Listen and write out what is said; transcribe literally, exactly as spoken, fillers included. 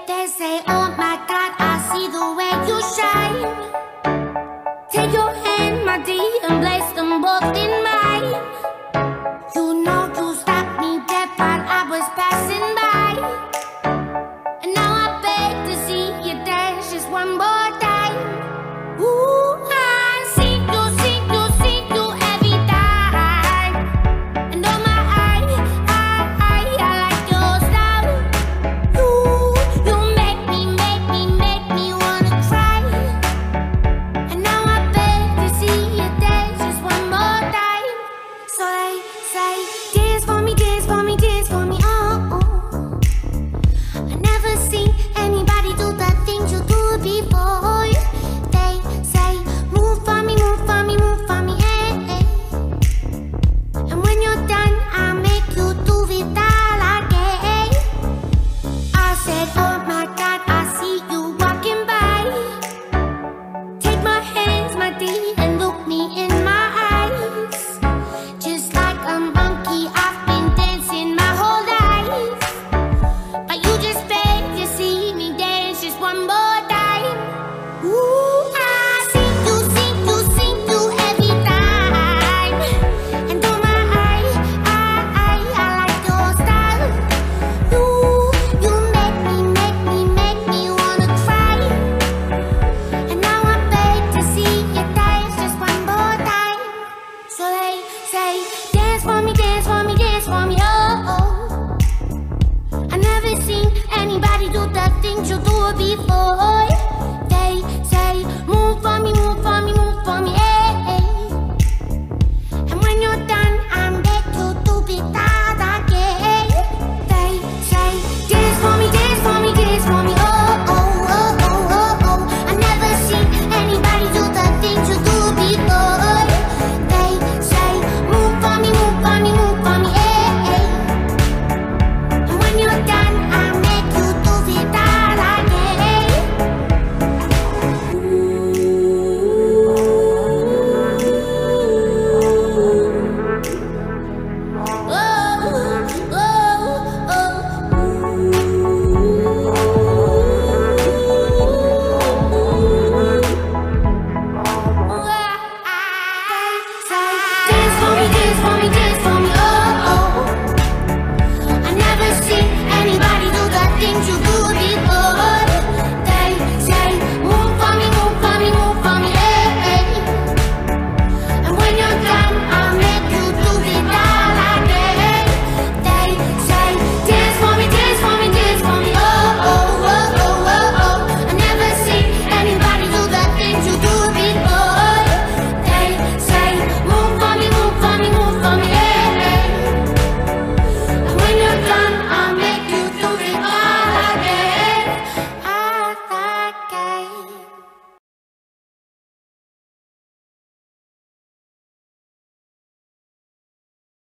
They say, oh my God, I see the way you shine. Take your hand, my dear, and place them both in mine. You know you stopped me dead while I was passing by. And now I beg to see you dance just one more time. Ooh, I see you, see you, see you every time. And oh my, I, I, I, I like your style. You, you make me, make me, make me wanna cry. And now I beg to see you dance just one more time. So they say, dance for me, dance for me, dance for me, oh, oh. I never seen anybody do the things you do before. They say, move for me, move for me, move for me, hey, hey. And when you're done, I'll make you do it all again. I said, oh